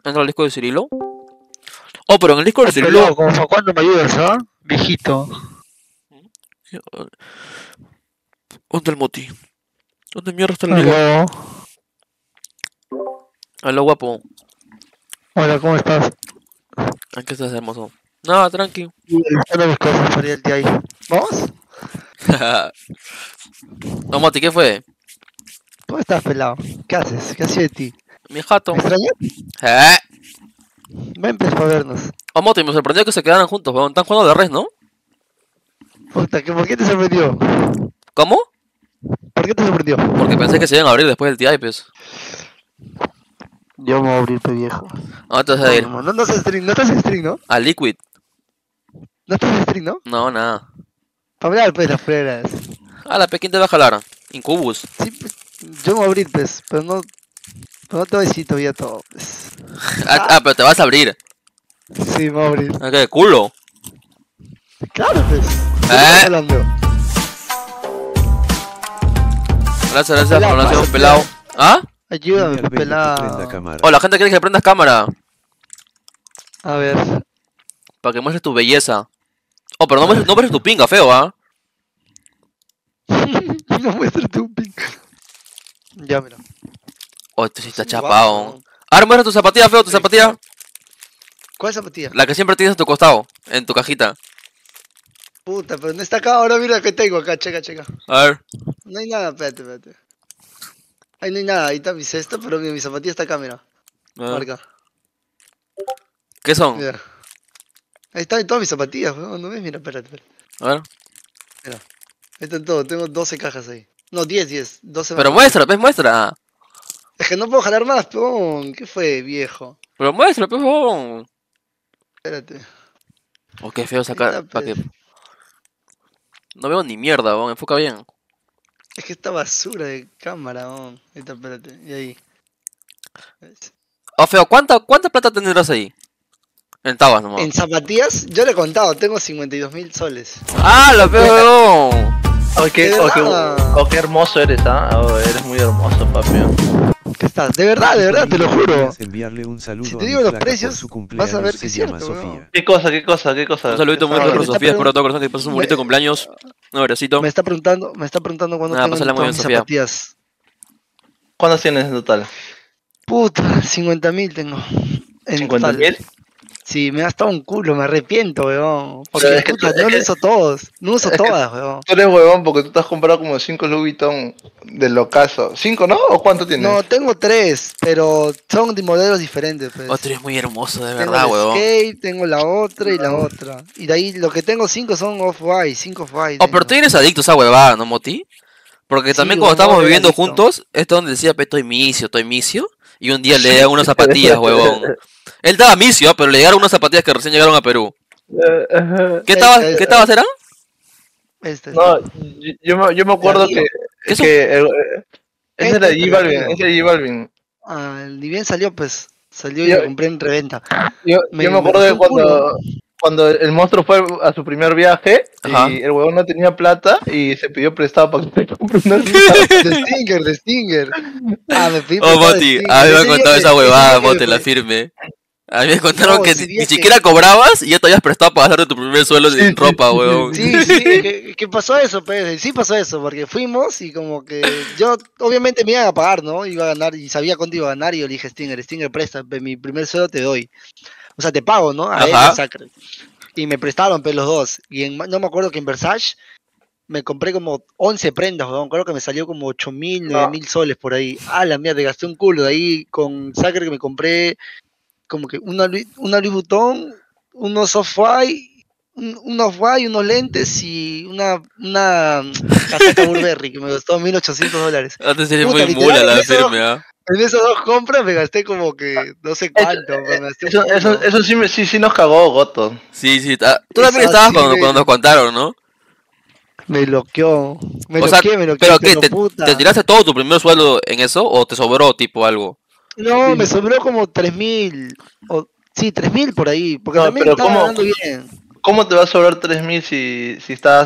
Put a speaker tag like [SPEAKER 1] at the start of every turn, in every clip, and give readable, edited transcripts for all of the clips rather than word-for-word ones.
[SPEAKER 1] Entra al disco de Cirilo. Oh, pero en el disco de
[SPEAKER 2] Pelado,
[SPEAKER 1] Cirilo.
[SPEAKER 2] como para cuándo me ayudas, ¿ah? Viejito.
[SPEAKER 1] ¿Dónde el moti? ¿Dónde mierda está el amigo?
[SPEAKER 2] Aló.
[SPEAKER 1] Aló, guapo.
[SPEAKER 2] Hola, ¿cómo estás?
[SPEAKER 1] ¿En qué estás, hermoso? No, tranqui.
[SPEAKER 2] Buscando mis cosas para ir al día ahí. ¿Vamos?
[SPEAKER 1] No, moti, ¿qué fue?
[SPEAKER 2] ¿Cómo estás, pelado? ¿Qué haces? ¿Qué hacía de ti?
[SPEAKER 1] Mi jato.
[SPEAKER 2] ¿Me extrañas?
[SPEAKER 1] ¿Eh?
[SPEAKER 2] Ven, pues, para vernos.
[SPEAKER 1] Oh, moti, me sorprendió que se quedaran juntos, weón. Están jugando de res, ¿no?
[SPEAKER 2] Puta, ¿por qué te sorprendió?
[SPEAKER 1] ¿Cómo?
[SPEAKER 2] ¿Por qué te sorprendió?
[SPEAKER 1] Porque pensé que se iban a abrir después del TI, pues.
[SPEAKER 2] Yo me voy a abrir, pe viejo.
[SPEAKER 1] ¿A dónde te vas a ir?
[SPEAKER 2] No estás en stream, no estás en stream, ¿no?
[SPEAKER 1] A Liquid.
[SPEAKER 2] No estás en stream, ¿no?
[SPEAKER 1] No, nada.
[SPEAKER 2] Para hablar, pues, las freras.
[SPEAKER 1] Ah, la Pequín te va a jalar. Incubus.
[SPEAKER 2] Sí, pues, yo me voy a abrir, pues, pero no te voy a decir todavía todo, pues.
[SPEAKER 1] Pero te vas a abrir.
[SPEAKER 2] Sí, me voy a abrir.
[SPEAKER 1] ¿A qué culo?
[SPEAKER 2] Claro, pues. ¿De qué estás hablando?
[SPEAKER 1] Gracias
[SPEAKER 2] Pelado,
[SPEAKER 1] por la
[SPEAKER 2] pásate.
[SPEAKER 1] pelado. ¿Ah?
[SPEAKER 2] Ayúdame,
[SPEAKER 3] Dile al Benny que prenda
[SPEAKER 2] pelado.
[SPEAKER 3] cámara.
[SPEAKER 1] Oh, la gente quiere que prendas cámara.
[SPEAKER 2] A ver.
[SPEAKER 1] Para que muestres tu belleza. Oh, pero no muestres tu pinga, feo, ¿ah?
[SPEAKER 2] No muéstrate un ping. Ya, mira.
[SPEAKER 1] Oh, esto sí está
[SPEAKER 2] Sí,
[SPEAKER 1] chapado.
[SPEAKER 2] guapo.
[SPEAKER 1] Ahora muestra tu zapatilla, feo, tu zapatilla.
[SPEAKER 2] ¿Cuál zapatilla?
[SPEAKER 1] La que siempre tienes a tu costado, en tu cajita.
[SPEAKER 2] Puta, pero no está acá. Ahora mira que tengo acá. Checa, checa.
[SPEAKER 1] A ver.
[SPEAKER 2] No hay nada, espérate. Ahí no hay nada. Ahí está mi cesto, pero mi zapatilla está acá, mira.
[SPEAKER 1] A ver.
[SPEAKER 2] Marca.
[SPEAKER 1] ¿Qué son?
[SPEAKER 2] Mira. Ahí están todas mis zapatillas, weón. ¿No ves? Mira, espérate.
[SPEAKER 1] A ver.
[SPEAKER 2] Ahí están todo. Tengo 12 cajas ahí. No, 10. 12
[SPEAKER 1] Pero
[SPEAKER 2] más.
[SPEAKER 1] muestra, pues muestra.
[SPEAKER 2] Es que no puedo jalar más, peón. ¿Qué fue, viejo?
[SPEAKER 1] Pero muestra, pues, huevón.
[SPEAKER 2] Espérate.
[SPEAKER 1] Oh, qué feo
[SPEAKER 2] Ahí
[SPEAKER 1] sacar.
[SPEAKER 2] está,
[SPEAKER 1] ¿Para
[SPEAKER 2] pues.
[SPEAKER 1] qué? No veo ni mierda, huevón. Enfoca bien.
[SPEAKER 2] Es que esta basura de cámara, weón. Ahí está, espérate. Y ahí.
[SPEAKER 1] Oh, feo, ¿cuánta plata tendrás ahí? En tabas nomás.
[SPEAKER 2] En zapatillas, yo le he contado, tengo 52.000 soles.
[SPEAKER 1] ¡Ah, la feo, huevón!
[SPEAKER 4] Oh,
[SPEAKER 2] ¿De
[SPEAKER 4] qué hermoso eres, ¿ah? Oh, eres muy hermoso, papi.
[SPEAKER 2] ¿Qué estás? De verdad, te lo juro.
[SPEAKER 3] Podrías enviarle un saludo
[SPEAKER 2] Si
[SPEAKER 3] a
[SPEAKER 2] te
[SPEAKER 3] mi
[SPEAKER 2] digo los
[SPEAKER 3] flaca por
[SPEAKER 2] precios,
[SPEAKER 3] su
[SPEAKER 2] vas a ver
[SPEAKER 3] cumpleaños,
[SPEAKER 2] que es
[SPEAKER 3] se llama
[SPEAKER 2] cierto,
[SPEAKER 3] Sofía.
[SPEAKER 2] weón.
[SPEAKER 4] ¿Qué cosa?
[SPEAKER 1] Un saludito muy
[SPEAKER 2] Ah,
[SPEAKER 1] grande
[SPEAKER 2] me
[SPEAKER 1] por
[SPEAKER 2] está
[SPEAKER 1] Sofía, espero de todo
[SPEAKER 2] pregun-
[SPEAKER 1] corazón que pases un
[SPEAKER 2] me-
[SPEAKER 1] bonito cumpleaños. Un abracito.
[SPEAKER 2] Me está preguntando cuándo
[SPEAKER 1] Nada,
[SPEAKER 2] tengo
[SPEAKER 1] pásala muy
[SPEAKER 2] todas
[SPEAKER 1] bien,
[SPEAKER 2] mis
[SPEAKER 1] Sofía.
[SPEAKER 2] zapatillas.
[SPEAKER 4] ¿Cuántos tienes en total?
[SPEAKER 2] Puta, 50.000 tengo. En total.
[SPEAKER 4] ¿50.000?
[SPEAKER 2] Sí, me ha gastado un culo, me arrepiento, weón. Porque
[SPEAKER 4] Pero es que
[SPEAKER 2] puta,
[SPEAKER 4] tú- es
[SPEAKER 2] no lo
[SPEAKER 4] que-
[SPEAKER 2] uso todos. No uso
[SPEAKER 4] es que-
[SPEAKER 2] todas, weón.
[SPEAKER 4] Tú eres huevón porque tú te has comprado como 5 Louis Vuitton del ocaso. ¿5, no? ¿O cuánto tienes?
[SPEAKER 2] No, tengo 3, pero son de modelos diferentes, pues.
[SPEAKER 1] Oh, tú eres muy hermoso, de
[SPEAKER 2] Tengo
[SPEAKER 1] verdad,
[SPEAKER 2] el
[SPEAKER 1] huevón.
[SPEAKER 2] skate, tengo la otra y la otra. Y de ahí lo que tengo 5 son off-white, 5 off-white.
[SPEAKER 1] Oh, pero tú eres adicto a esa huevada, ¿no, Moti? Porque
[SPEAKER 2] Sí,
[SPEAKER 1] también cuando
[SPEAKER 2] huevón,
[SPEAKER 1] estábamos
[SPEAKER 2] era
[SPEAKER 1] viviendo
[SPEAKER 2] adicto.
[SPEAKER 1] juntos, esto donde decía, pe, estoy misio. Y un día le dieron unas zapatillas, huevón. Él estaba misio, pero le llegaron unas zapatillas que recién llegaron a Perú. ¿Qué tabas eran?
[SPEAKER 2] Este.
[SPEAKER 4] No, yo me acuerdo
[SPEAKER 2] Arriba.
[SPEAKER 1] ¿Qué son?
[SPEAKER 4] Ese era
[SPEAKER 2] Este,
[SPEAKER 4] J Balvin,
[SPEAKER 2] arriba.
[SPEAKER 4] ese era J Balvin.
[SPEAKER 2] Ah, ni bien salió, pues. Salió y
[SPEAKER 4] Yo-
[SPEAKER 2] lo compré en reventa.
[SPEAKER 4] Yo me acuerdo de
[SPEAKER 2] gustó un culo.
[SPEAKER 4] cuando el monstruo fue a su primer viaje
[SPEAKER 1] Ajá.
[SPEAKER 4] y el huevón no tenía plata y se pidió prestado para que se compre una
[SPEAKER 2] De Stinger. Ah, me fui
[SPEAKER 1] Oh,
[SPEAKER 2] prestado de
[SPEAKER 1] Moti,
[SPEAKER 2] Stinger.
[SPEAKER 1] a mí me
[SPEAKER 2] Ese
[SPEAKER 1] han
[SPEAKER 2] día
[SPEAKER 1] contado
[SPEAKER 2] que-
[SPEAKER 1] esa
[SPEAKER 2] ese
[SPEAKER 1] huevada,
[SPEAKER 2] día que
[SPEAKER 1] Moti,
[SPEAKER 2] me
[SPEAKER 1] la
[SPEAKER 2] fue-
[SPEAKER 1] firme. A mí me contaron
[SPEAKER 2] No,
[SPEAKER 1] que
[SPEAKER 2] ese día
[SPEAKER 1] ni
[SPEAKER 2] que-
[SPEAKER 1] siquiera cobrabas y ya te habías prestado para darte tu primer sueldo sin
[SPEAKER 4] Sí,
[SPEAKER 1] ropa,
[SPEAKER 4] sí,
[SPEAKER 1] huevón.
[SPEAKER 2] Sí, que pasó eso, pues. Sí pasó eso, porque fuimos y como que yo obviamente me iban a pagar, ¿no? Iba a ganar y sabía cuánto iba a ganar y yo le dije, Stinger, presta, pe, mi primer sueldo te doy. O sea, te pago, ¿no? A él y
[SPEAKER 1] Ajá.
[SPEAKER 2] a Sacre. Y me prestaron, pues, los dos. Y no me acuerdo que en Versace me compré como 11 prendas, weón. Creo que me salió como 8.000, 9.000 soles por ahí. Ah, la mía, te gasté un culo. De ahí con Sacre que me compré como que una Louis Vuitton, unos off-white, unos lentes y una casaca Burberry que me costó $1.800.
[SPEAKER 1] Antes sería
[SPEAKER 2] Puta,
[SPEAKER 1] muy
[SPEAKER 2] literal,
[SPEAKER 1] mula la
[SPEAKER 2] en eso-
[SPEAKER 1] firme, ¿ah?
[SPEAKER 2] En esas dos compras me gasté como que no sé cuánto, me gasté un culo.
[SPEAKER 4] Eso sí nos cagó, Goto.
[SPEAKER 1] Sí, tú también
[SPEAKER 2] Esa
[SPEAKER 1] estabas
[SPEAKER 2] sí
[SPEAKER 1] cuando
[SPEAKER 2] me-
[SPEAKER 1] nos contaron, ¿no?
[SPEAKER 2] Me bloqueó,
[SPEAKER 1] O sea,
[SPEAKER 2] me bloqueé,
[SPEAKER 1] pero ¿qué?
[SPEAKER 2] puta.
[SPEAKER 1] ¿Te tiraste todo tu primer sueldo en eso o te sobró tipo algo?
[SPEAKER 2] No, me sobró como 3.000, sí, 3.000 por ahí, porque
[SPEAKER 4] No,
[SPEAKER 2] también
[SPEAKER 4] pero
[SPEAKER 2] estaba
[SPEAKER 4] ¿cómo?
[SPEAKER 2] ganando bien.
[SPEAKER 4] ¿Cómo te va a sobrar 3.000 si estás,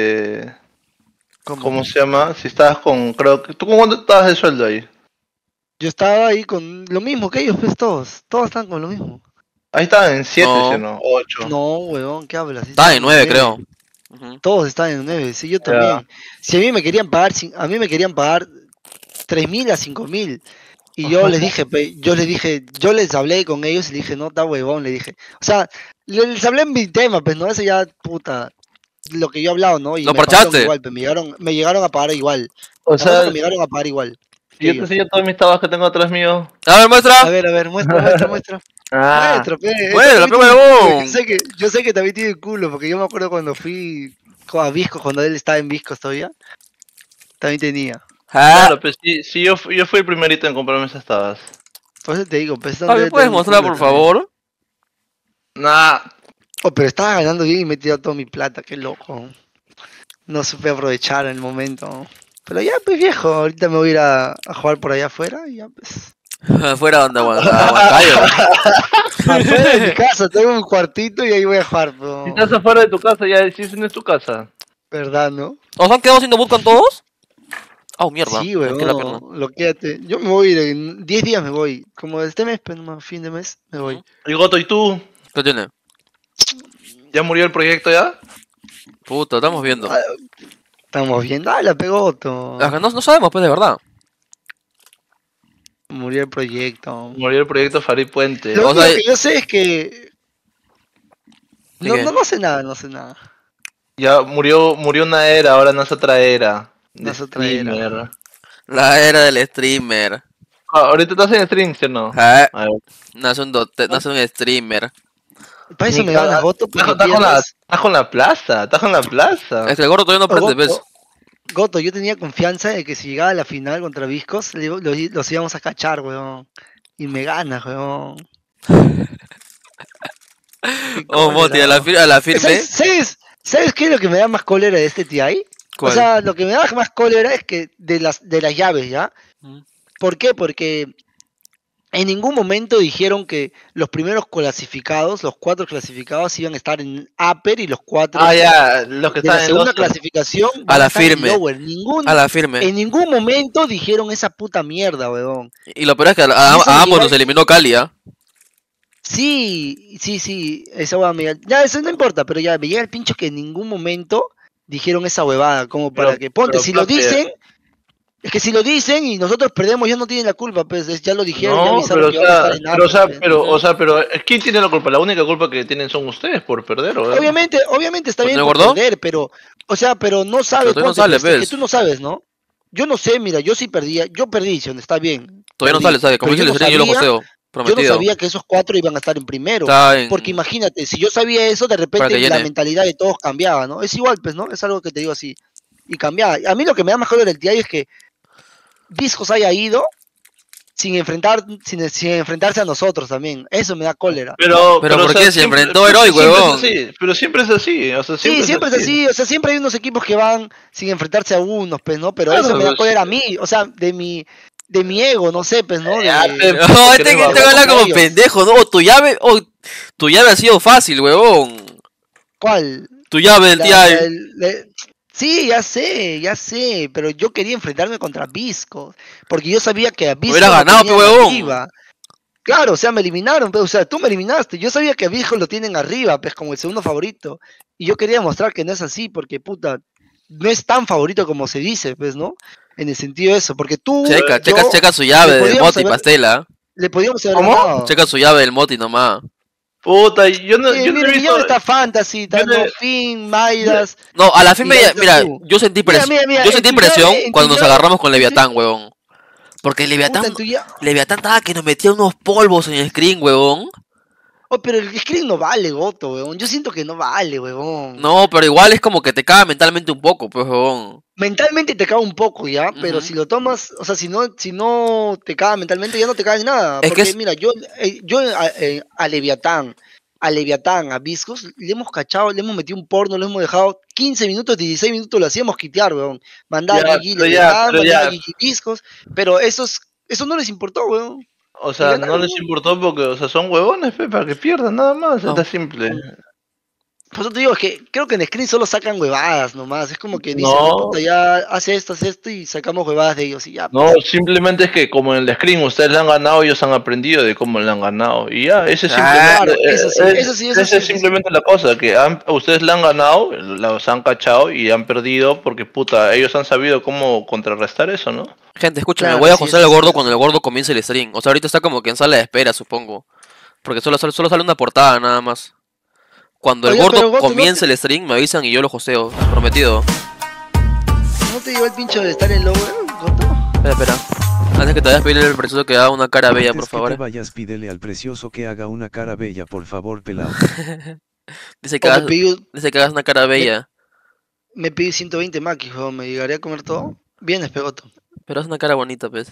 [SPEAKER 4] ¿cómo se llama? Si estabas con, creo que, ¿tú con cuánto estabas de sueldo ahí?
[SPEAKER 2] Yo estaba ahí con lo mismo que ellos, pues todos están con lo mismo.
[SPEAKER 4] Ahí estaban en 7,
[SPEAKER 1] No.
[SPEAKER 4] ¿sí o no? 8.
[SPEAKER 2] No, huevón, ¿qué hablas?
[SPEAKER 1] Estaba en 9, creo. Ujú.
[SPEAKER 2] Todos están en 9, sí, yo
[SPEAKER 4] Ya.
[SPEAKER 2] también. Si a mí me querían pagar, a mí me querían pagar 3.000 a 5.000. Y yo les dije, yo les hablé con ellos y le dije, no, está huevón, le dije. O sea, les hablé en mi tema, pues no, eso ya, puta, lo que yo he hablado, ¿no? Y
[SPEAKER 1] ¿Lo
[SPEAKER 2] me pagaron
[SPEAKER 1] parchaste?
[SPEAKER 2] igual, pues me llegaron a pagar igual.
[SPEAKER 4] O
[SPEAKER 2] La cosa
[SPEAKER 4] sea,
[SPEAKER 2] es que me llegaron a pagar igual.
[SPEAKER 4] yo te enseño todos mis tabas que tengo atrás mío.
[SPEAKER 1] A ver, muestra.
[SPEAKER 2] A ver, muestra.
[SPEAKER 4] Ah,
[SPEAKER 2] Muestra, pe.
[SPEAKER 1] Muestra,
[SPEAKER 2] También
[SPEAKER 1] pe,
[SPEAKER 2] tiene culo,
[SPEAKER 1] huevón.
[SPEAKER 2] yo sé que también tiene culo, porque yo me acuerdo cuando fui a Viscos, cuando él estaba en Viscos todavía, también tenía.
[SPEAKER 1] Ah,
[SPEAKER 4] claro, pues sí, yo fui el primerito en comprarme esas tabas.
[SPEAKER 2] Por eso te digo, pues
[SPEAKER 1] a ver, ¿puedes mostrar, por favor?
[SPEAKER 4] Nah,
[SPEAKER 2] Oh, pero estaba ganando bien y me he tirado toda mi plata, qué loco. No supe aprovechar el momento. Pero ya, pues viejo, ahorita me voy a ir a jugar por allá afuera y ya, pues.
[SPEAKER 1] Afuera donde Huancayo.
[SPEAKER 2] Afuera de mi casa, tengo un cuartito y ahí voy a jugar,
[SPEAKER 4] si
[SPEAKER 2] pero.
[SPEAKER 4] estás afuera de tu casa, ya si no es tu casa.
[SPEAKER 2] ¿Verdad, no?
[SPEAKER 1] ¿Os han quedado sin debut con todos? Oh, mierda.
[SPEAKER 2] Sí,
[SPEAKER 1] Me quedé la pierna.
[SPEAKER 2] weón, bloquéate. Yo me voy a ir, en 10 días me voy. Como este mes, pero no, fin de mes, me voy.
[SPEAKER 4] Y Goto, ¿y tú?
[SPEAKER 1] ¿Qué tiene?
[SPEAKER 4] ¿Ya murió el proyecto ya?
[SPEAKER 1] Puta, estamos viendo.
[SPEAKER 2] Estamos viendo, la pegó Otto.
[SPEAKER 1] Es que no sabemos, pues, de verdad.
[SPEAKER 2] Murió el proyecto.
[SPEAKER 4] Murió el proyecto Farid Puente.
[SPEAKER 2] Lo
[SPEAKER 1] O
[SPEAKER 2] único
[SPEAKER 1] sea,
[SPEAKER 2] que yo sé es que.
[SPEAKER 1] ¿De
[SPEAKER 2] No,
[SPEAKER 1] qué?
[SPEAKER 2] no sé nada, no sé nada.
[SPEAKER 4] Ya murió una era, ahora nace otra era.
[SPEAKER 2] No
[SPEAKER 4] De
[SPEAKER 2] sé otra era.
[SPEAKER 4] streamer.
[SPEAKER 1] La era del streamer.
[SPEAKER 4] Ahorita estás en stream, ¿sí o no?
[SPEAKER 1] Ah,
[SPEAKER 4] A ver.
[SPEAKER 1] nace un streamer.
[SPEAKER 2] Para eso
[SPEAKER 4] Ni
[SPEAKER 2] me
[SPEAKER 4] caga-
[SPEAKER 2] ganas voto porque
[SPEAKER 4] Estás con la,
[SPEAKER 2] pierdes.
[SPEAKER 4] estás con la plaza, estás con la plaza.
[SPEAKER 1] Es que el gordo todavía no prende, ¿ves?
[SPEAKER 2] Goto, yo tenía confianza de que si llegaba a la final contra Viscos, los íbamos a cachar, weón. Y me ganas, weón. Qué
[SPEAKER 1] Oh, Moti,
[SPEAKER 2] cólera.
[SPEAKER 1] a la firme.
[SPEAKER 2] ¿Sabes qué es lo que me da más cólera de este TI? O
[SPEAKER 1] ¿Cuál?
[SPEAKER 2] sea, lo que me da más cólera es que de las llaves, ¿ya?
[SPEAKER 1] Mm.
[SPEAKER 2] ¿Por qué? Porque en ningún momento dijeron que los primeros clasificados, los 4 clasificados, iban a estar en upper y los 4
[SPEAKER 4] Ya, los que
[SPEAKER 2] de la
[SPEAKER 4] están en
[SPEAKER 2] segunda
[SPEAKER 4] los.
[SPEAKER 2] clasificación
[SPEAKER 1] A
[SPEAKER 2] van
[SPEAKER 1] la
[SPEAKER 2] a estar en
[SPEAKER 1] firme.
[SPEAKER 2] lower.
[SPEAKER 1] A la firme.
[SPEAKER 2] En ningún momento dijeron esa puta mierda, weón.
[SPEAKER 1] Y lo peor es que
[SPEAKER 2] Y eso
[SPEAKER 1] a
[SPEAKER 2] me
[SPEAKER 1] ambos
[SPEAKER 2] lleva-
[SPEAKER 1] nos eliminó Cali, ¿ah?
[SPEAKER 2] Sí, esa huevada ya, eso no importa, pero ya me llega el pincho que en ningún momento dijeron esa huevada, como para
[SPEAKER 4] Pero-
[SPEAKER 2] que, ponte,
[SPEAKER 4] pero,
[SPEAKER 2] si lo
[SPEAKER 4] papi,
[SPEAKER 2] dicen, es que si lo dicen y nosotros perdemos, ya no tienen la culpa, pues, ya lo dijeron, ya
[SPEAKER 4] No,
[SPEAKER 2] avisaron
[SPEAKER 4] pero
[SPEAKER 2] que van a estar en upper, pues.
[SPEAKER 4] pero, ¿quién tiene la culpa? La única culpa que tienen son ustedes por perder, ¿o?
[SPEAKER 2] Obviamente está
[SPEAKER 1] ¿Pues
[SPEAKER 2] bien
[SPEAKER 1] no
[SPEAKER 2] por
[SPEAKER 1] engordó?
[SPEAKER 2] perder, pero, o sea, pero no
[SPEAKER 1] Pero
[SPEAKER 2] sabes,
[SPEAKER 1] todavía no
[SPEAKER 2] ponte,
[SPEAKER 1] sale,
[SPEAKER 2] pues, es que
[SPEAKER 1] ¿ves?
[SPEAKER 2] tú no sabes, ¿no? Yo no sé, mira, yo sí perdía, yo perdí, si está bien.
[SPEAKER 1] Todavía no
[SPEAKER 2] perdí,
[SPEAKER 1] sale, ¿sabes? Como
[SPEAKER 2] pero
[SPEAKER 1] dice el stream, yo lo posteo.
[SPEAKER 2] yo no
[SPEAKER 1] Prometido.
[SPEAKER 2] sabía que esos 4 iban a estar en primero.
[SPEAKER 1] Está en...
[SPEAKER 2] Porque imagínate, si yo sabía eso, de
[SPEAKER 1] Para que
[SPEAKER 2] repente la
[SPEAKER 1] llene.
[SPEAKER 2] mentalidad de todos cambiaba, ¿no? Es igual, pues, ¿no? Es algo que te digo así. Y cambiaba. A mí lo que me da más cólera del TI es que Viscos haya ido sin enfrentarse a nosotros también. Eso me da cólera.
[SPEAKER 4] Pero
[SPEAKER 1] ¿por
[SPEAKER 4] o sea,
[SPEAKER 1] qué? Se
[SPEAKER 4] siempre-
[SPEAKER 1] enfrentó Heroic,
[SPEAKER 4] siempre es
[SPEAKER 1] huevón.
[SPEAKER 4] así, pero siempre es así, o sea,
[SPEAKER 2] Sí, siempre es así. O sea, siempre hay unos equipos que van sin enfrentarse a unos, pues, ¿no? Pero
[SPEAKER 4] Claro,
[SPEAKER 2] eso me da
[SPEAKER 4] pues.
[SPEAKER 2] cólera a mí. O sea, de mi ego, no sé, pues, ¿no?
[SPEAKER 4] Ya,
[SPEAKER 2] De-
[SPEAKER 4] pe-
[SPEAKER 1] No, este
[SPEAKER 4] creo,
[SPEAKER 1] que habla como
[SPEAKER 2] ellos.
[SPEAKER 1] pendejo, ¿no? Tu llave ha sido fácil, huevón.
[SPEAKER 2] ¿Cuál?
[SPEAKER 1] Tu llave del
[SPEAKER 2] La-
[SPEAKER 1] TI.
[SPEAKER 2] la- Sí, ya sé, pero yo quería enfrentarme contra Visco, porque yo sabía que a Visco
[SPEAKER 1] Hubiera ganado,
[SPEAKER 2] tenían
[SPEAKER 1] pe, huevón.
[SPEAKER 2] arriba. Claro, o sea, me eliminaron, pero, o sea, tú me eliminaste. Yo sabía que a Visco lo tienen arriba, pues, como el segundo favorito. Y yo quería mostrar que no es así, porque, puta, no es tan favorito como se dice, pues, ¿no? En el sentido de eso, porque tú,
[SPEAKER 1] Checa su llave
[SPEAKER 2] le
[SPEAKER 1] del
[SPEAKER 2] podíamos
[SPEAKER 1] Moti,
[SPEAKER 2] haber-
[SPEAKER 1] Pastela.
[SPEAKER 2] le podíamos haber
[SPEAKER 4] ¿Cómo?
[SPEAKER 2] ganado.
[SPEAKER 1] Checa su llave del Moti nomás.
[SPEAKER 4] Puta, yo no he
[SPEAKER 2] Mira,
[SPEAKER 4] visto.
[SPEAKER 2] ya está Fantasy, está
[SPEAKER 4] yo no-
[SPEAKER 2] Fin, Maidas.
[SPEAKER 1] No, a la fin,
[SPEAKER 2] Y ahí estás
[SPEAKER 1] mira,
[SPEAKER 2] tú.
[SPEAKER 1] yo sentí
[SPEAKER 2] Mira,
[SPEAKER 1] yo sentí
[SPEAKER 2] en tu
[SPEAKER 1] presión
[SPEAKER 2] llave- en tu
[SPEAKER 1] cuando nos
[SPEAKER 2] llave-
[SPEAKER 1] agarramos con Leviatán, huevón. Porque
[SPEAKER 2] Puta, en tu llave-
[SPEAKER 1] Leviatán estaba que nos metía unos polvos en el screen, huevón.
[SPEAKER 2] Oh, pero el screen no vale, Goto, weón. Yo siento que no vale, weón.
[SPEAKER 1] No, pero igual es como que te caga mentalmente un poco, pues, huevón.
[SPEAKER 2] Mentalmente te caga un poco, ¿ya? Pero
[SPEAKER 1] Ujú.
[SPEAKER 2] si lo tomas, o sea, si no te caga mentalmente, ya no te caga en nada.
[SPEAKER 1] Es que
[SPEAKER 2] Porque,
[SPEAKER 1] es-
[SPEAKER 2] mira, yo a Leviatán, a Viscos, le hemos cachado, le hemos metido un porno, le hemos dejado 15 minutos, 16 minutos, lo hacíamos quitear, weón. Mandaba
[SPEAKER 4] Ya,
[SPEAKER 2] GG
[SPEAKER 4] pero ya,
[SPEAKER 2] Leviatán,
[SPEAKER 4] pero
[SPEAKER 2] mandaba
[SPEAKER 4] ya.
[SPEAKER 2] GG Viscos, pero eso no les importó, weón.
[SPEAKER 4] O sea,
[SPEAKER 2] Y
[SPEAKER 4] no
[SPEAKER 2] ganaron,
[SPEAKER 4] les
[SPEAKER 2] weón.
[SPEAKER 4] importó porque, o sea, son huevones, pe, para que pierdan, nada más,
[SPEAKER 2] No.
[SPEAKER 4] está simple.
[SPEAKER 2] Por eso te digo, es que creo que en Screen solo sacan huevadas nomás. Es como que dicen,
[SPEAKER 4] No.
[SPEAKER 2] puta, ya hace esto y sacamos huevadas de ellos y ya.
[SPEAKER 4] No, simplemente es que como en el screen ustedes le han ganado, ellos han aprendido de cómo le han ganado. Y ya, ese es
[SPEAKER 2] Claro,
[SPEAKER 4] simplemente,
[SPEAKER 2] eso sí.
[SPEAKER 4] es simplemente la cosa, que ustedes le han ganado, los han cachado y han perdido porque puta, ellos han sabido cómo contrarrestar eso, ¿no?
[SPEAKER 1] Gente, escúchame,
[SPEAKER 2] Claro,
[SPEAKER 1] voy a
[SPEAKER 2] sí,
[SPEAKER 1] ajustar
[SPEAKER 2] eso
[SPEAKER 1] el
[SPEAKER 2] sí.
[SPEAKER 1] gordo cuando el gordo comience el stream. O sea, ahorita está como que en sala de espera, supongo. Porque solo sale una portada nada más. Cuando el
[SPEAKER 2] Oye,
[SPEAKER 1] gordo
[SPEAKER 2] pero Goto,
[SPEAKER 1] comience el stream, me avisan y yo lo hosteo. Prometido.
[SPEAKER 2] ¿No te llegó el pincho de estar en lower, Goto?
[SPEAKER 1] Espera. Antes que te vayas, pedirle al precioso que haga una cara bella, por
[SPEAKER 3] Antes que
[SPEAKER 1] favor.
[SPEAKER 3] te vayas, pídele al precioso que haga una cara bella, por favor, pelado.
[SPEAKER 1] Dice que
[SPEAKER 2] O me
[SPEAKER 1] hagas,
[SPEAKER 2] pidió,
[SPEAKER 1] dice que hagas una cara bella.
[SPEAKER 2] me pidió 120 maquis, weón, ¿me llegaría a comer todo? Bien, Espegoto.
[SPEAKER 1] Pero haz una cara bonita, pues.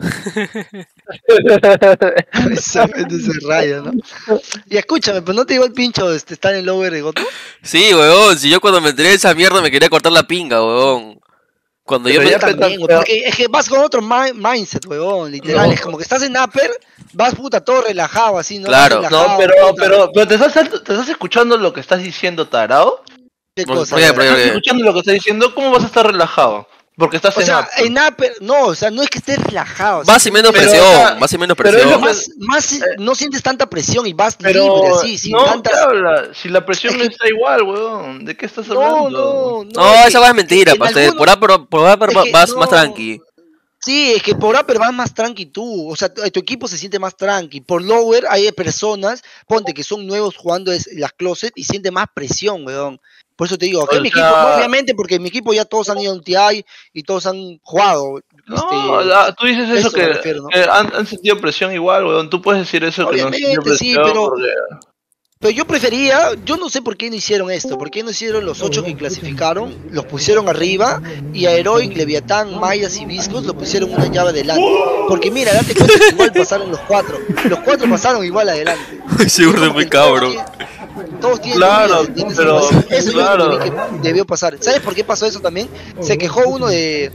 [SPEAKER 2] Esa gente se raya, ¿no? Y escúchame, pues no te llegó el pincho de estar en lower de Goto.
[SPEAKER 1] Sí, weón. Si yo cuando me enteré de esa mierda me quería cortar la pinga, weón. Cuando yo
[SPEAKER 4] Pero
[SPEAKER 1] me...
[SPEAKER 4] ya
[SPEAKER 2] También, weón, porque es que vas con otro mindset, weón, literal.
[SPEAKER 4] No.
[SPEAKER 2] Es como que estás en upper, vas puta todo relajado, así, ¿no?
[SPEAKER 1] Claro.
[SPEAKER 2] Vas
[SPEAKER 4] No,
[SPEAKER 2] relajado, puta.
[SPEAKER 4] pero ¿te estás escuchando lo que estás diciendo, tarao?
[SPEAKER 2] ¿Qué
[SPEAKER 1] No,
[SPEAKER 2] cosa?
[SPEAKER 1] oye,
[SPEAKER 2] A ver.
[SPEAKER 1] pero-
[SPEAKER 4] ¿Estás escuchando lo que estás diciendo? ¿Cómo vas a estar relajado? Porque estás
[SPEAKER 2] O sea,
[SPEAKER 4] upper.
[SPEAKER 2] en upper, no, o sea, no es que estés relajado.
[SPEAKER 1] Vas y menos
[SPEAKER 4] Pero,
[SPEAKER 1] presión,
[SPEAKER 4] o sea,
[SPEAKER 1] vas y menos
[SPEAKER 4] pero
[SPEAKER 1] presión.
[SPEAKER 4] eso
[SPEAKER 2] más no sientes tanta presión y vas libre,
[SPEAKER 4] Pero
[SPEAKER 2] así, sin
[SPEAKER 4] no,
[SPEAKER 2] tantas.
[SPEAKER 4] ¿qué habla? Si la presión
[SPEAKER 2] Es que-
[SPEAKER 4] está igual, weón. ¿De qué estás
[SPEAKER 2] No,
[SPEAKER 4] hablando?
[SPEAKER 1] No,
[SPEAKER 2] es
[SPEAKER 1] esa va es mentira,
[SPEAKER 2] en
[SPEAKER 1] pastel.
[SPEAKER 2] algunos-
[SPEAKER 1] Por upper
[SPEAKER 2] es que
[SPEAKER 1] vas
[SPEAKER 2] no.
[SPEAKER 1] más tranqui.
[SPEAKER 2] Sí, es que por upper vas más tranqui tú, o sea, tu equipo se siente más tranqui. Por lower hay personas, ponte que son nuevos jugando las closet y siente más presión, weón. Por eso te digo, acá
[SPEAKER 4] O
[SPEAKER 2] en mi
[SPEAKER 4] sea-
[SPEAKER 2] equipo, no, obviamente, porque en mi equipo ya todos han ido a un TI y todos han jugado.
[SPEAKER 4] No, tú dices eso,
[SPEAKER 2] eso me refiero, ¿no?
[SPEAKER 4] que han sentido presión igual, weón. Tú puedes decir eso que no han sentido
[SPEAKER 2] Obviamente, sí,
[SPEAKER 4] presión
[SPEAKER 2] pero
[SPEAKER 4] porque...
[SPEAKER 2] yo prefería, yo no sé por qué no hicieron esto, por qué no hicieron los 8 que clasificaron, los pusieron arriba y a Heroic, Leviatán, Mayas y Viscos lo pusieron una llave adelante. Porque mira, date cuenta que igual pasaron los 4. Los 4 pasaron igual adelante.
[SPEAKER 1] Seguro es muy cabrón.
[SPEAKER 2] Todos tienen
[SPEAKER 4] Claro,
[SPEAKER 2] vida, ¿entiendes?
[SPEAKER 4] pero-
[SPEAKER 2] Algo así. Eso
[SPEAKER 4] claro.
[SPEAKER 2] yo lo que vi que debió pasar. ¿Sabes por qué pasó eso también? Se quejó uno de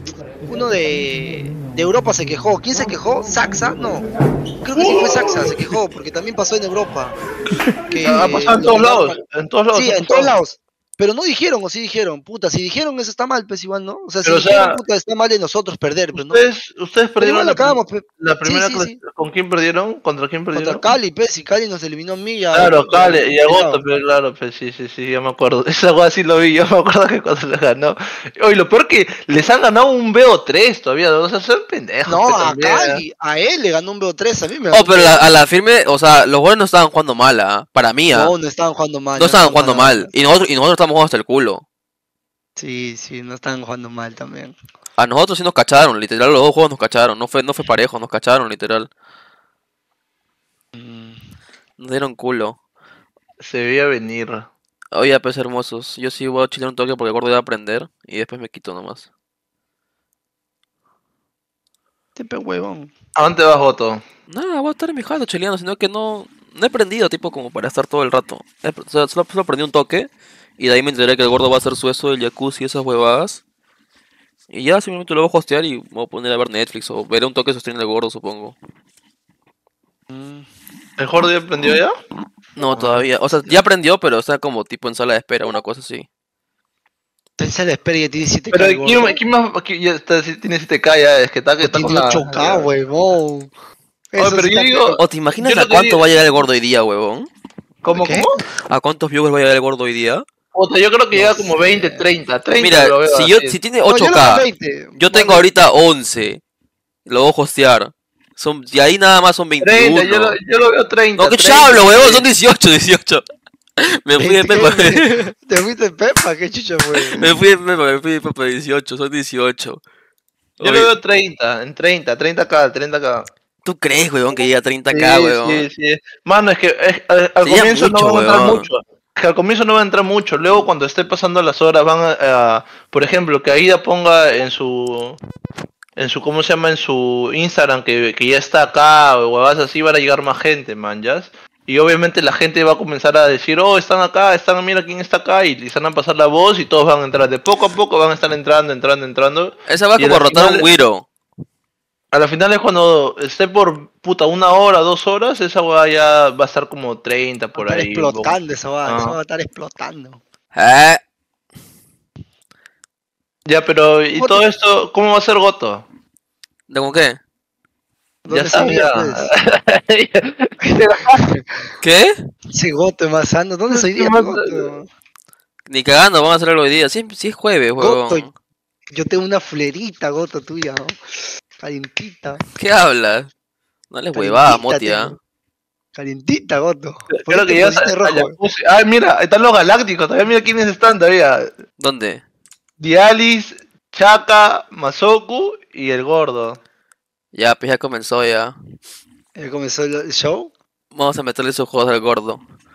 [SPEAKER 2] Europa, se quejó. ¿Quién se quejó? ¿Saxa? No. Creo que sí fue Saxa, se quejó, porque también pasó en Europa. Que
[SPEAKER 4] Ha pasado en
[SPEAKER 2] lo
[SPEAKER 4] todos
[SPEAKER 2] mandaron
[SPEAKER 4] lados, en todos lados.
[SPEAKER 2] Sí, en todos lados. Pero no dijeron, o sí dijeron, puta, si dijeron eso está mal, pues igual, ¿no? O sea, si
[SPEAKER 4] Pero, o
[SPEAKER 2] dijeron,
[SPEAKER 4] sea,
[SPEAKER 2] puta, está mal de nosotros perder, pero no.
[SPEAKER 4] Ustedes
[SPEAKER 2] Pero
[SPEAKER 4] perdieron
[SPEAKER 2] igual lo acabamos,
[SPEAKER 4] la primera
[SPEAKER 2] sí,
[SPEAKER 4] clase.
[SPEAKER 2] sí.
[SPEAKER 4] ¿Con quién perdieron? ¿Contra quién perdieron?
[SPEAKER 2] Contra Cali, pues, y Cali nos eliminó a mí ya.
[SPEAKER 4] Claro, Cali y a Goto, pero claro, pues sí, ya me acuerdo. Esa cosa sí lo vi, yo me acuerdo que cuando le ganó. Oye, lo peor que les han ganado un BO3 todavía, o sea, son pendejos.
[SPEAKER 2] No,
[SPEAKER 4] pues,
[SPEAKER 2] a
[SPEAKER 4] también,
[SPEAKER 2] Cali, a él le ganó un BO3, a mí me
[SPEAKER 1] Oh,
[SPEAKER 2] ganó
[SPEAKER 1] pero
[SPEAKER 2] un BO3.
[SPEAKER 1] a la firme, o sea, los goles no estaban jugando mal, ¿ah? Para mí, ¿ah?
[SPEAKER 2] No estaban jugando mal.
[SPEAKER 1] No estaban jugando
[SPEAKER 2] nada
[SPEAKER 1] mal. Y nosotros estamos jugando hasta el culo.
[SPEAKER 2] Sí, no estaban jugando mal también.
[SPEAKER 1] A nosotros sí nos cacharon, literal, los dos juegos nos cacharon. No fue parejo, nos cacharon, literal.
[SPEAKER 2] Mm,
[SPEAKER 1] Nos dieron culo.
[SPEAKER 4] Se veía venir.
[SPEAKER 1] Oye, pues hermosos. Yo sí voy a chilear un toque porque el gordo iba a aprender. Y después me quito nomás.
[SPEAKER 2] Te huevón.
[SPEAKER 4] ¿A dónde vas, Goto?
[SPEAKER 1] Nada, voy a estar en mi jato chileando, sino que no he aprendido, tipo, como para estar todo el rato. O sea, solo aprendí un toque. Y de ahí me enteré que el gordo va a hacer su eso, el jacuzzi y esas huevadas. Y ya simplemente lo voy a hostear y me voy a poner a ver Netflix. O veré un toque de su stream del gordo, supongo.
[SPEAKER 2] Mm,
[SPEAKER 4] ¿El Jordi aprendió ya?
[SPEAKER 1] No, todavía. O sea, ya aprendió, pero está como tipo en sala de espera, una cosa así.
[SPEAKER 2] Pensé la espera y tiene 7K.
[SPEAKER 4] Pero
[SPEAKER 2] el gordo.
[SPEAKER 4] ¿quién más? Ya tiene 7K ya, es que está
[SPEAKER 2] Tiene
[SPEAKER 4] con la...
[SPEAKER 2] 8K, huevón.
[SPEAKER 4] Oye,
[SPEAKER 2] Eso
[SPEAKER 4] pero
[SPEAKER 2] sí
[SPEAKER 4] yo
[SPEAKER 2] está
[SPEAKER 4] digo...
[SPEAKER 2] feo.
[SPEAKER 1] ¿O te imaginas
[SPEAKER 4] Yo
[SPEAKER 1] a
[SPEAKER 4] lo que
[SPEAKER 1] cuánto
[SPEAKER 4] digo-
[SPEAKER 1] va a llegar el gordo hoy día, huevón?
[SPEAKER 4] ¿Cómo,
[SPEAKER 2] ¿Qué?
[SPEAKER 4] cómo?
[SPEAKER 1] ¿A cuántos viewers va a llegar el gordo hoy día?
[SPEAKER 4] Puta, yo creo que llega como 20, 30
[SPEAKER 1] Mira,
[SPEAKER 4] lo veo
[SPEAKER 1] si
[SPEAKER 4] así.
[SPEAKER 1] tiene
[SPEAKER 2] No, yo lo veo
[SPEAKER 1] 8K,
[SPEAKER 2] 20.
[SPEAKER 1] yo tengo
[SPEAKER 2] Bueno,
[SPEAKER 1] ahorita 11. Lo voy a hostear. Y ahí nada más son 21.
[SPEAKER 4] 30, yo lo veo 30.
[SPEAKER 1] No, ¿qué
[SPEAKER 4] 30,
[SPEAKER 1] chablo, huevón? Son
[SPEAKER 4] 30.
[SPEAKER 1] 18. Me fui de
[SPEAKER 2] 20,
[SPEAKER 1] Pepa.
[SPEAKER 2] Te fuiste Pepa, qué chucha fue.
[SPEAKER 1] Me fui de Pepa 18, son 18.
[SPEAKER 4] Yo
[SPEAKER 1] Oye,
[SPEAKER 4] lo veo 30, en 30K.
[SPEAKER 1] ¿tú crees, huevón, que llega a 30K, huevón?
[SPEAKER 4] Sí. Mano, es que al
[SPEAKER 1] Sería
[SPEAKER 4] comienzo
[SPEAKER 1] mucho,
[SPEAKER 4] no van a entrar
[SPEAKER 1] weón.
[SPEAKER 4] mucho. Es que al comienzo no va a entrar mucho. Luego cuando esté pasando las horas van por ejemplo, que Aida ponga en su ¿cómo se llama? En su Instagram que ya está acá o huevadas así, van a llegar más gente, man, ¿ya? Y obviamente la gente va a comenzar a decir, oh, están acá, mira quién está acá, y les van a pasar la voz y todos van a entrar. De poco a poco van a estar entrando.
[SPEAKER 1] Esa va
[SPEAKER 4] Y
[SPEAKER 1] como
[SPEAKER 4] al
[SPEAKER 1] rotar
[SPEAKER 4] final-
[SPEAKER 1] un Wiro.
[SPEAKER 4] A la final es cuando esté por puta 1 hora, 2 horas, esa weá ya va a estar como 30
[SPEAKER 2] Va a
[SPEAKER 4] por
[SPEAKER 2] estar
[SPEAKER 4] ahí. Un poco.
[SPEAKER 2] explotando esa va, eso
[SPEAKER 4] Ah.
[SPEAKER 2] va a estar explotando.
[SPEAKER 1] Eh,
[SPEAKER 4] Ya, pero ¿y
[SPEAKER 2] ¿Cómo
[SPEAKER 4] todo esto cómo va a ser Goto?
[SPEAKER 1] ¿De con qué?
[SPEAKER 4] Ya
[SPEAKER 2] ¿Dónde se
[SPEAKER 4] sabes,
[SPEAKER 2] iría,
[SPEAKER 4] ya.
[SPEAKER 2] pues?
[SPEAKER 1] ¿Qué?
[SPEAKER 2] Ese Goto es más sano. ¿Dónde se iría, Goto?
[SPEAKER 1] Ni cagando, van a hacer algo hoy día. Sí, sí es jueves,
[SPEAKER 2] Goto,
[SPEAKER 1] huevón.
[SPEAKER 2] yo tengo una flerita, Goto, tuya, ¿no? Calientita.
[SPEAKER 1] ¿Qué hablas? No les huevadas,
[SPEAKER 2] Calientita
[SPEAKER 1] Moti, ¿ah?
[SPEAKER 2] tengo. Calientita, Goto.
[SPEAKER 4] Creo que
[SPEAKER 2] Ponete
[SPEAKER 4] llegas
[SPEAKER 2] pollito
[SPEAKER 4] al
[SPEAKER 2] rojo.
[SPEAKER 4] jacuzzi. Ah, mira, ahí están los galácticos. Todavía mira quiénes están todavía.
[SPEAKER 1] ¿Dónde?
[SPEAKER 4] Dialis, Chaka, Masoku y el gordo.
[SPEAKER 1] Ya, pues ya comenzó ya.
[SPEAKER 2] Comenzó el show.
[SPEAKER 1] Vamos a meterle sus juegos al gordo.